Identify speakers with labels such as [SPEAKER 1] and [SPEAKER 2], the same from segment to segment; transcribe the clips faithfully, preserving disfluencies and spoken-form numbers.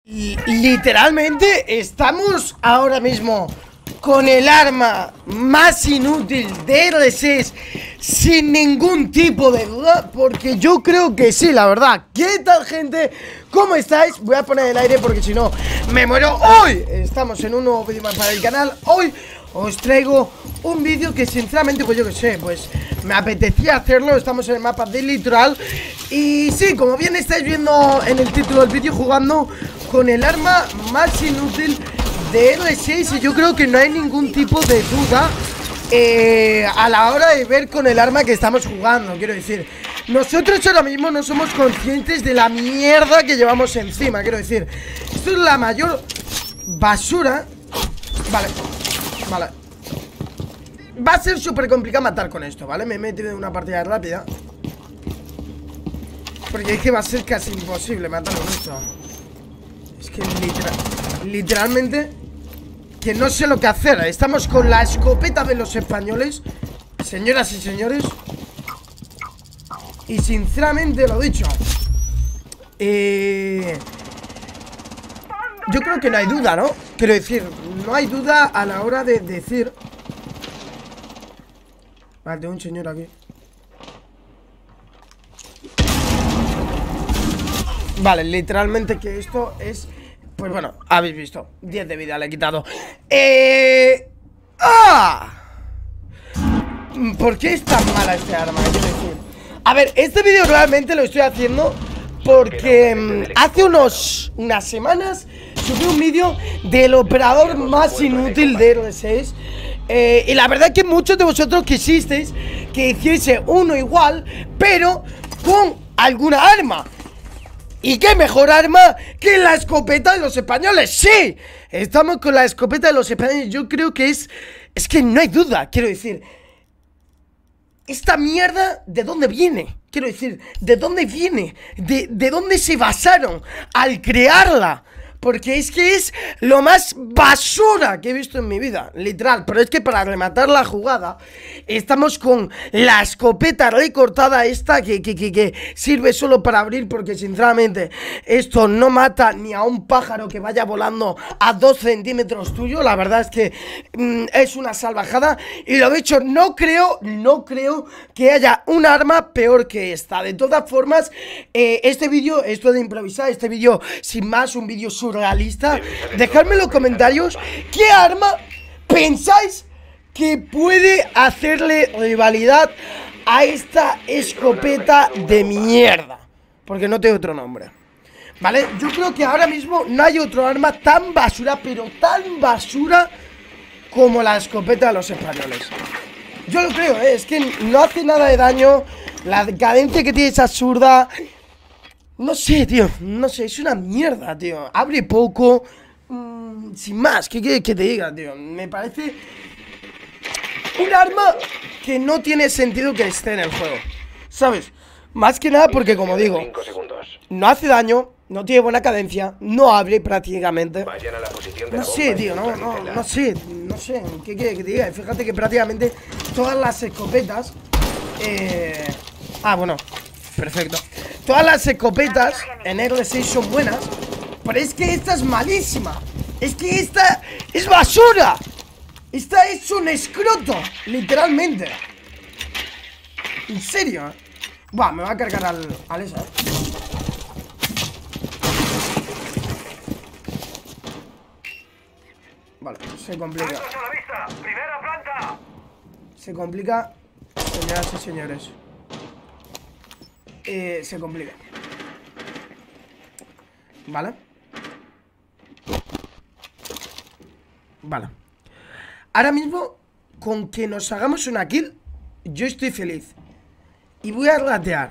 [SPEAKER 1] Y literalmente estamos ahora mismo con el arma más inútil de R seis sin ningún tipo de duda, porque yo creo que sí, la verdad. ¿Qué tal, gente? ¿Cómo estáis? Voy a poner el aire porque si no me muero. Hoy estamos en un nuevo vídeo más para el canal. Hoy os traigo un vídeo que sinceramente, pues yo que sé, pues me apetecía hacerlo. Estamos en el mapa del litoral. Y sí, como bien estáis viendo en el título del vídeo, jugando con el arma más inútil de R seis. Y yo creo que no hay ningún tipo de duda eh, a la hora de ver con el arma que estamos jugando. Quiero decir, nosotros ahora mismo no somos conscientes de la mierda que llevamos encima. Quiero decir, esto es la mayor basura. Vale, vale. Va a ser súper complicado matar con esto, ¿vale? Me he metido en una partida rápida porque es que va a ser casi imposible matar con esto. Es que literal, literalmente que no sé lo que hacer. Estamos con la escopeta de los españoles, señoras y señores. Y sinceramente, lo dicho, eh, yo creo que no hay duda, ¿no? Quiero decir, no hay duda a la hora de decir. Vale, tengo un señor aquí. Vale, literalmente que esto es... Pues bueno, habéis visto, diez de vida le he quitado. Eh... ¡Ah! ¿Por qué es tan mala este arma? Quiero decir, a ver, este vídeo realmente lo estoy haciendo porque mmm, hace unos unas semanas subí un vídeo del operador más inútil de R seis. Eh, y la verdad que muchos de vosotros quisisteis que hiciese uno igual, pero con alguna arma. ¿Y qué mejor arma que la escopeta de los españoles? ¡Sí! Estamos con la escopeta de los españoles. Yo creo que es... Es que no hay duda, quiero decir. Esta mierda, ¿de dónde viene? Quiero decir, ¿de dónde viene? ¿De, de dónde se basaron al crearla? Porque es que es lo más basura que he visto en mi vida, literal. Pero es que para rematar la jugada estamos con la escopeta recortada esta que, que, que, que sirve solo para abrir, porque sinceramente esto no mata ni a un pájaro que vaya volando a dos centímetros tuyo. La verdad es que mmm, es una salvajada. Y lo dicho, no creo, no creo que haya un arma peor que esta. De todas formas, eh, este vídeo, esto de improvisar, este vídeo sin más, un vídeo surrealista. Dejadme en los comentarios qué arma pensáis que puede hacerle rivalidad a esta escopeta de mierda, porque no tiene otro nombre, ¿vale? Yo creo que ahora mismo no hay otro arma tan basura, pero tan basura como la escopeta de los españoles. Yo lo creo, ¿eh? Es que no hace nada de daño. La cadencia que tiene es absurda. No sé, tío, no sé, es una mierda, tío. Abre poco, mmm, sin más, ¿qué quieres que te diga, tío? Me parece un arma que no tiene sentido que esté en el juego, ¿sabes? Más que nada porque, como digo, no hace daño, no tiene buena cadencia, no abre prácticamente. No sé, tío, no, no, no sé, no sé, ¿qué quieres que te diga? Fíjate que prácticamente todas las escopetas... Eh... Ah, bueno, perfecto. Todas las escopetas en R seis son buenas, pero es que esta es malísima. Es que esta es basura. Esta es un escroto, literalmente. En serio, ¿eh? Buah, me va a cargar al, al esa, ¿eh? Vale, se complica. Se complica, señoras y señores. Eh, se complica. Vale. Vale. Ahora mismo, con que nos hagamos una kill, yo estoy feliz. Y voy a ratear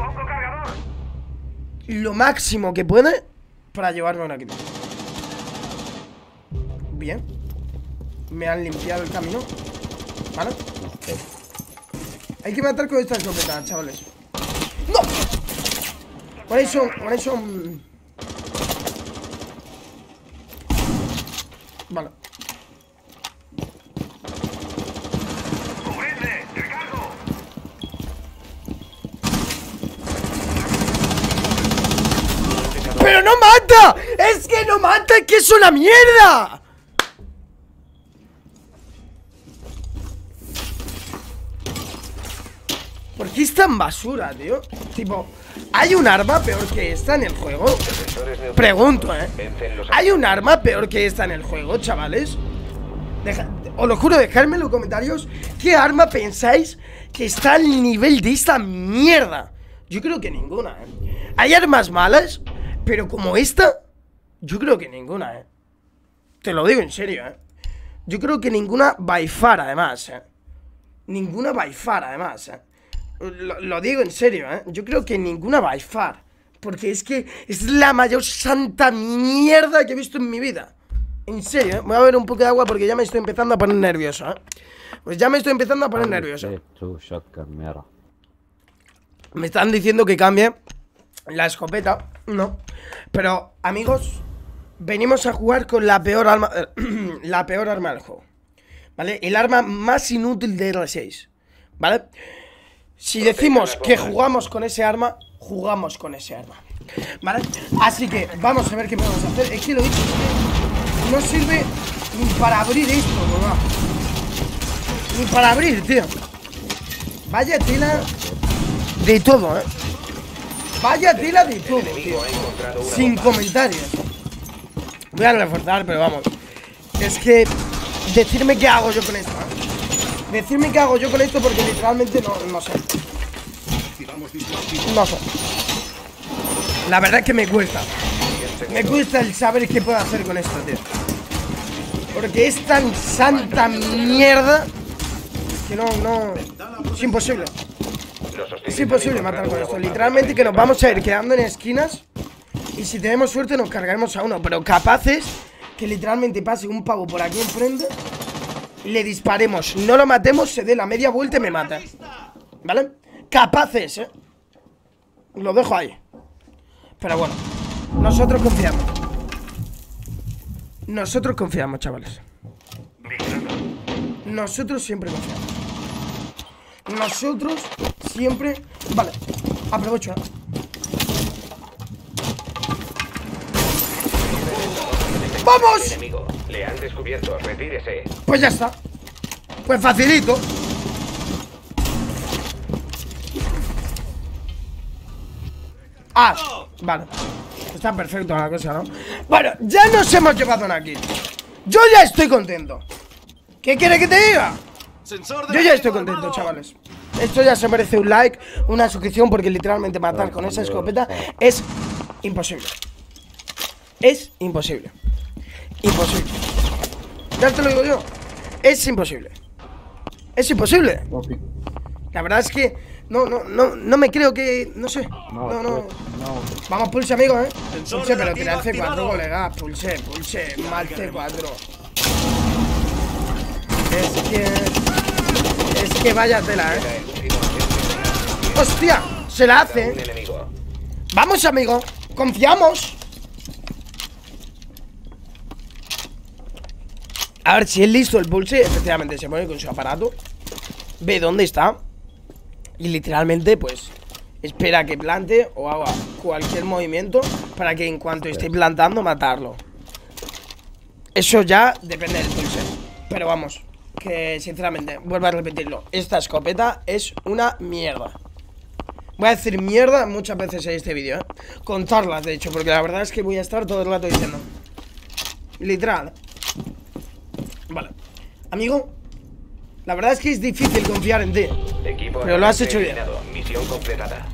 [SPEAKER 1] lo máximo que puede para llevarme una kill. Bien. Me han limpiado el camino. Vale. Eh. Hay que matar con esta escopeta, chavales. ¡No! Por eso, por eso... Vale. ¡Pero no mata! ¡Es que no mata! ¡Es que es una mierda! ¿Por qué es tan basura, tío? Tipo, ¿hay un arma peor que esta en el juego? Pregunto, ¿eh? ¿Hay un arma peor que esta en el juego, chavales? Deja, os lo juro, dejadme en los comentarios ¿qué arma pensáis que está al nivel de esta mierda? Yo creo que ninguna, ¿eh? Hay armas malas, pero como esta, yo creo que ninguna, ¿eh? Te lo digo en serio, ¿eh? Yo creo que ninguna by far, además, ¿eh? Ninguna by far, además, ¿eh? Lo, lo digo en serio, ¿eh? Yo creo que ninguna by far. Porque es que es la mayor santa mierda que he visto en mi vida. En serio, ¿eh? Voy a beber un poco de agua porque ya me estoy empezando a poner nervioso, ¿eh? Pues ya me estoy empezando a poner nervioso. Me están diciendo que cambie la escopeta. No. Pero, amigos, venimos a jugar con la peor arma la peor arma del juego, ¿vale? El arma más inútil de R seis, ¿vale? Si decimos que jugamos con ese arma, jugamos con ese arma, ¿vale? Así que vamos a ver qué podemos hacer. Es que lo he dicho, es que no sirve ni para abrir esto, mamá. Ni para abrir, tío. Vaya tela de todo, ¿eh? Vaya tela de todo, tío. Sin comentarios. Voy a reforzar, pero vamos. Es que decirme qué hago yo con esto, ¿eh? Decirme qué hago yo con esto porque literalmente no, no sé. No sé. La verdad es que me cuesta. Me cuesta el saber qué puedo hacer con esto, tío. Porque es tan santa mierda que no, no. Es imposible. Es imposible matar con esto. Literalmente que nos vamos a ir quedando en esquinas. Y si tenemos suerte nos cargaremos a uno. Pero capaces que literalmente pase un pavo por aquí enfrente, le disparemos, no lo matemos, se dé la media vuelta y me mata, ¿vale? Capaces, ¿eh? Lo dejo ahí. Pero bueno, nosotros confiamos. Nosotros confiamos, chavales. Nosotros siempre confiamos. Nosotros siempre... Vale, aprovecho, ¿eh? ¡Vamos!
[SPEAKER 2] Enemigo, le han descubierto, retírese.
[SPEAKER 1] Pues ya está. Pues facilito. Ah, vale. Está perfecto la cosa, ¿no? Bueno, ya nos hemos llevado una kill. Yo ya estoy contento. ¿Qué quiere que te diga? Yo ya estoy contento, chavales. Esto ya se merece un like, una suscripción, porque literalmente matar con esa escopeta es imposible. Es imposible. Imposible. Ya te lo digo yo. Es imposible. Es imposible. La verdad es que no, no, no, no me creo que... No sé. No, no. Vamos, Pulse, amigo, ¿eh? Pulse, pero tira el C cuatro, colega. Pulse, Pulse. Mal C cuatro. Es que... Es que vaya tela, ¿eh? ¡Hostia! Se la hace. Vamos, amigo. Confiamos. A ver, si es listo el Pulse, efectivamente se pone con su aparato, ve dónde está y literalmente, pues, espera que plante o haga cualquier movimiento para que en cuanto esté plantando, matarlo. Eso ya depende del Pulse. Pero vamos, que sinceramente, vuelvo a repetirlo, esta escopeta es una mierda. Voy a decir mierda muchas veces en este vídeo, ¿eh? Contarlas, de hecho, porque la verdad es que voy a estar todo el rato diciendo. Literal. Vale, amigo, la verdad es que es difícil confiar en ti, pero lo has hecho bien.
[SPEAKER 2] Misión completada.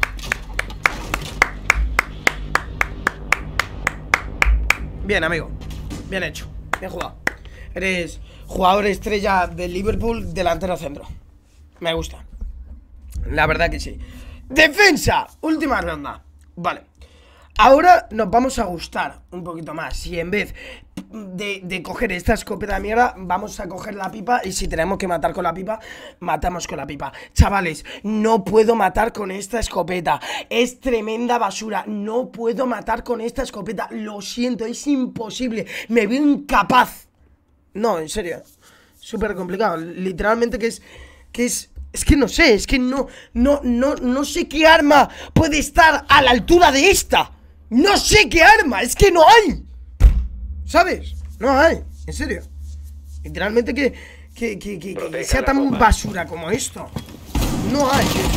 [SPEAKER 1] Bien, amigo, bien hecho, bien jugado. Eres jugador estrella del Liverpool, delantero centro. Me gusta. La verdad que sí. Defensa, última ronda. Vale. Ahora nos vamos a gustar un poquito más. Y en vez de, de coger esta escopeta de mierda, vamos a coger la pipa. Y si tenemos que matar con la pipa, matamos con la pipa. Chavales, no puedo matar con esta escopeta. Es tremenda basura. No puedo matar con esta escopeta. Lo siento, es imposible. Me veo incapaz. No, en serio. Súper complicado. Literalmente que es... Que es... Es que no sé, es que no, no, no, no sé qué arma puede estar a la altura de esta. No sé qué arma, es que no hay. ¿sabes? No hay, en serio. Literalmente que, que, que, que, que sea tan basura como esto. No hay, tío.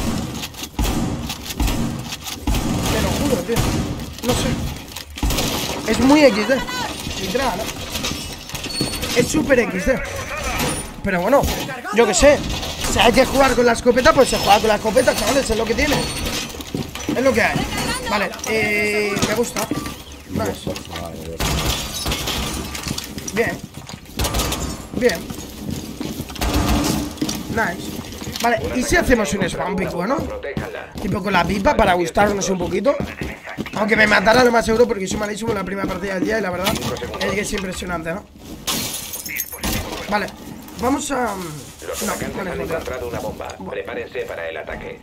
[SPEAKER 1] Te lo juro, tío. No sé. Es muy equis de. Literal, ¿no? Es súper equis de. Pero bueno, yo qué sé. Si hay que jugar con la escopeta, pues se juega con la escopeta, chavales. Es lo que tiene. Es lo que hay. Vale, eh, me gusta. Nice. Bien. Bien. Nice. Vale, ¿y si hacemos un spam pick, bueno? Tipo con la pipa para gustarnos un poquito. Aunque me matara lo más seguro porque soy malísimo en la primera partida del día y la verdad es que es impresionante, ¿no? Vale, vamos a...
[SPEAKER 2] Los atacantes han encontrado una bomba. Prepárense para el ataque.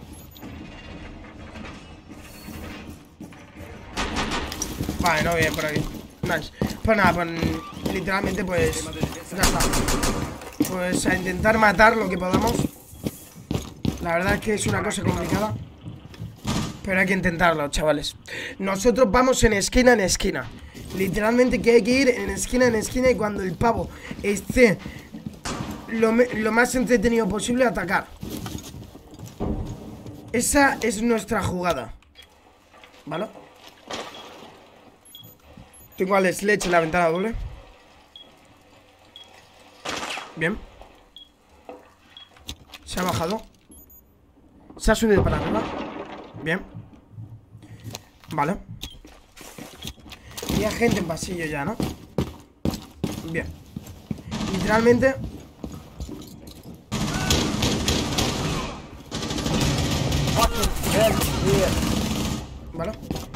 [SPEAKER 1] Vale, no, bien, por aquí. Nice. Pues nada, pues literalmente pues... Ya está. Pues a intentar matar lo que podamos. La verdad es que es una cosa complicada, pero hay que intentarlo, chavales. Nosotros vamos en esquina en esquina. Literalmente que hay que ir en esquina en esquina. Y cuando el pavo esté lo, lo más entretenido posible, atacar. Esa es nuestra jugada, ¿vale? Tengo al Sledge en la ventana doble. Bien. Se ha bajado. Se ha subido para arriba. Bien. Vale. Y hay gente en pasillo ya, ¿no? Bien. Literalmente. Vale.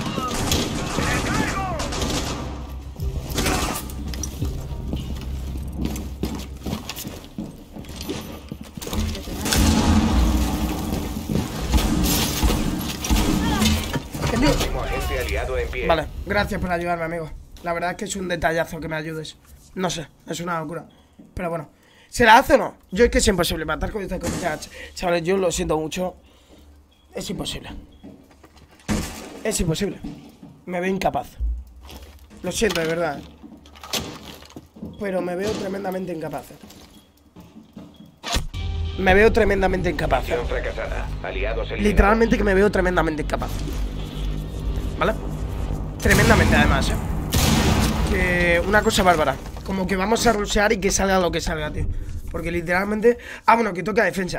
[SPEAKER 1] Vale, gracias por ayudarme, amigo. La verdad es que es un detallazo que me ayudes. No sé, es una locura. Pero bueno, ¿se la hace o no? Yo es que es imposible matar con esta cosa. Chavales, yo lo siento mucho. Es imposible. Es imposible. Me veo incapaz. Lo siento, de verdad. Pero me veo tremendamente incapaz. Me veo tremendamente incapaz. Literalmente que me veo tremendamente incapaz. ¿Vale? Tremendamente además, ¿eh? Que una cosa bárbara. Como que vamos a rushear y que salga lo que salga, tío. Porque literalmente... Ah, bueno, que toca defensa.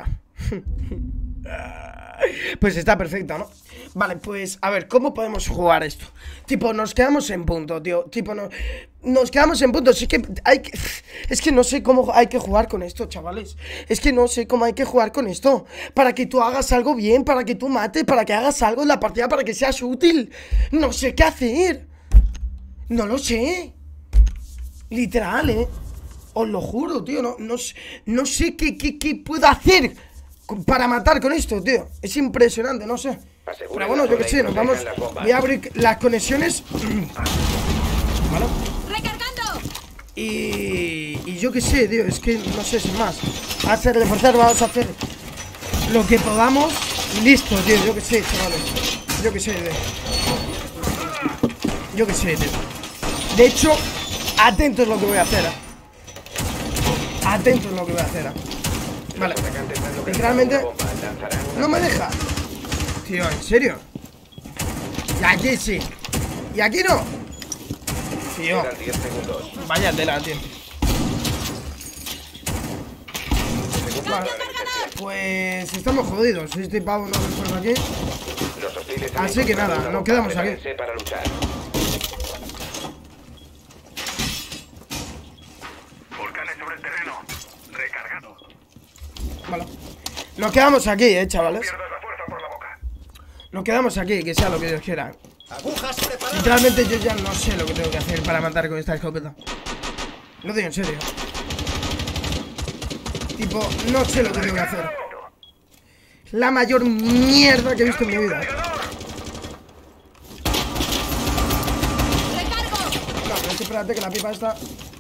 [SPEAKER 1] Pues está perfecto, ¿no? Vale, pues, a ver, ¿cómo podemos jugar esto? Tipo, nos quedamos en punto, tío. Tipo, no, nos quedamos en punto. Sí que hay que... Es que no sé cómo hay que jugar con esto, chavales. Es que no sé cómo hay que jugar con esto. Para que tú hagas algo bien, para que tú mates, para que hagas algo en la partida, para que seas útil. No sé qué hacer. No lo sé. Literal, ¿eh? Os lo juro, tío. No, no, no sé qué, qué, qué puedo hacer para matar con esto, tío. Es impresionante, no sé. Pero bueno, yo qué sé, nos vamos. Voy a abrir las conexiones. ¿Vale?
[SPEAKER 3] ¡Recargando!
[SPEAKER 1] Y, y yo qué sé, tío. Es que no sé, sin más. A hacer reforzar, vamos a hacer lo que podamos. Listo, tío. Yo qué sé, chavales. Yo qué sé, tío. Yo qué sé, tío. De hecho, atentos a lo que voy a hacer, ¿eh? Atentos a lo que voy a hacer, ¿eh? Vale, literalmente no me deja. Tío, ¿en serio? Y aquí sí. Y aquí no. Tío, vaya tela, tío. Vale. Pues estamos jodidos. Este pavo no recuerdo aquí. Así que nada, nos quedamos aquí. Vale. Nos quedamos aquí, eh, chavales. Nos quedamos aquí, que sea lo que Dios quiera. Literalmente yo ya no sé lo que tengo que hacer para matar con esta escopeta. Lo digo en serio. Tipo, no sé lo que tengo que hacer. La mayor mierda que he visto en mi vida. No, pero es que espérate que la pipa está.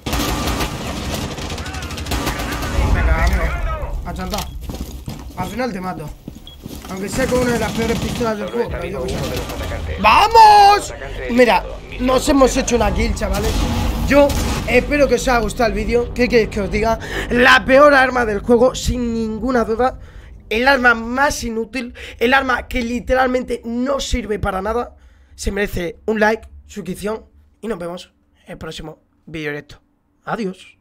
[SPEAKER 1] Venga, hombre. Achanta. Al final te mato. Aunque sea con una de las peores pistolas del juego, pero yo que sé. ¡Vamos! Mira, nos hemos hecho una kill, chavales. Yo espero que os haya gustado el vídeo. ¿Qué queréis que os diga? La peor arma del juego, sin ninguna duda. El arma más inútil. El arma que literalmente no sirve para nada. Se merece un like, suscripción. Y nos vemos en el próximo vídeo directo. Adiós.